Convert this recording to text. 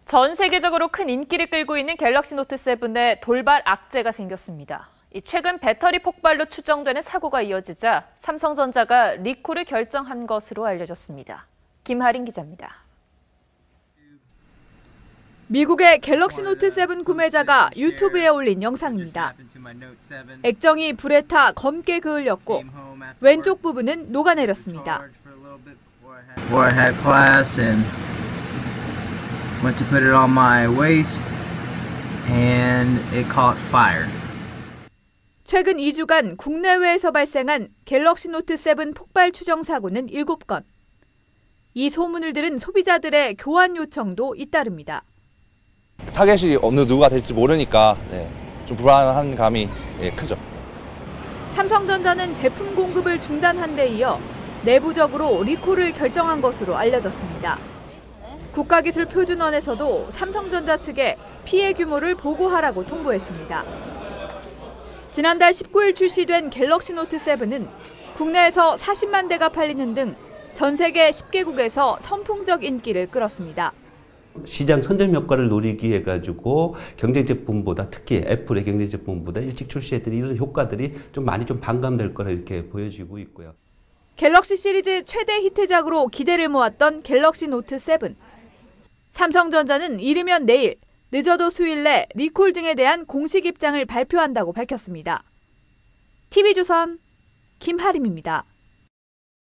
전 세계적으로 큰 인기를 끌고 있는 갤럭시 노트 7에 돌발 악재가 생겼습니다. 최근 배터리 폭발로 추정되는 사고가 이어지자 삼성전자가 리콜을 결정한 것으로 알려졌습니다. 김하린 기자입니다. 미국의 갤럭시 노트 7 구매자가 유튜브에 올린 영상입니다. 액정이 불에 타 검게 그을렸고 왼쪽 부분은 녹아내렸습니다. Went to put it on my waist and it caught fire. 최근 2주간 국내외에서 발생한 갤럭시 노트 7 폭발 추정 사고는 7건. 이 소문을 들은 소비자들의 교환 요청도 잇따릅니다. 타겟이 어느 누가 될지 모르니까 좀 불안한 감이 크죠. 삼성전자는 제품 공급을 중단한 데 이어 내부적으로 리콜을 결정한 것으로 알려졌습니다. 국가기술표준원에서도 삼성전자 측에 피해 규모를 보고하라고 통보했습니다. 지난달 19일 출시된 갤럭시 노트 7은 국내에서 40만 대가 팔리는 등 전 세계 10개국에서 선풍적 인기를 끌었습니다. 시장 선점 효과를 노리기 해가지고 경쟁 제품보다 특히 애플의 경쟁 제품보다 일찍 출시했던 이런 효과들이 좀 많이 반감될 거라 이렇게 보여지고 있고요. 갤럭시 시리즈 최대 히트작으로 기대를 모았던 갤럭시 노트 7. 삼성전자는 이르면 내일, 늦어도 수요일 내 리콜 등에 대한 공식 입장을 발표한다고 밝혔습니다. TV조선 김하림입니다.